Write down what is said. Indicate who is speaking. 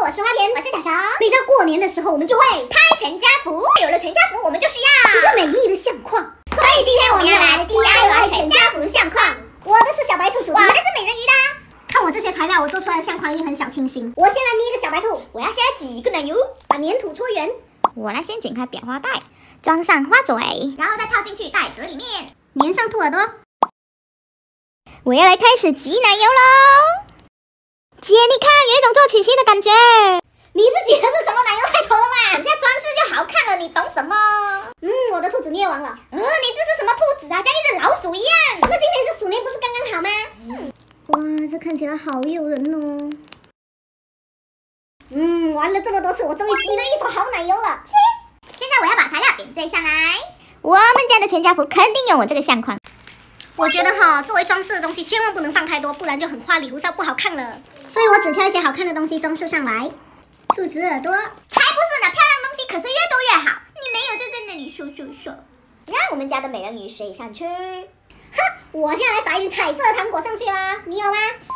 Speaker 1: 我是花田，我是小小。每到过年的时候，我们就会拍全家福。有了全家福，我们就需要一个美丽的相框。所以今天我们要来 DIY 全家福相框。我的是小白兔主题，我的是美人鱼的。看我这些材料，我做出来的相框一定很小清新。我先来捏一个小白兔，我要先来挤一个奶油，把粘土搓圆。
Speaker 2: 我来先剪开裱花带，装上花嘴，
Speaker 1: 然后再套进去袋子里面，粘上兔耳朵。
Speaker 2: 我要来开始挤奶油喽！姐，你看，有一种做曲奇的感觉。
Speaker 1: 你自己的是什么奶油？太丑了吧！人家装饰就好看了，你懂什么？我的兔子捏完了。你这是什么兔子啊？像一只老鼠一样。那今天是鼠年，不是刚刚好吗？哇，这看起来好诱人哦。玩了这么多次，我终于挤了一手好奶油了。现在我要把材料点缀上来。
Speaker 2: 我们家的全家福肯定有我这个相框。
Speaker 1: 我觉得作为装饰的东西，千万不能放太多，不然就很花里胡哨，不好看了。所以我只挑一些好看的东西装饰上来。兔子耳朵，才不是呢！漂亮东西可是越多越好。你没有就在那里说。
Speaker 2: 让我们家的美人鱼水上去。
Speaker 1: 我现在来撒一点彩色的糖果上去啦，你有吗？